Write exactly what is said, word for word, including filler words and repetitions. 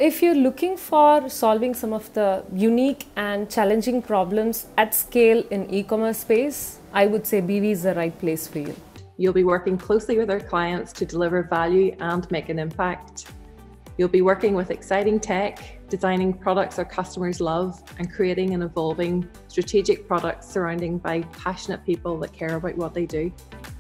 If you're looking for solving some of the unique and challenging problems at scale in e-commerce space, I would say B V is the right place for you. You'll be working closely with our clients to deliver value and make an impact. You'll be working with exciting tech, designing products our customers love, and creating and evolving strategic products surrounding by passionate people that care about what they do.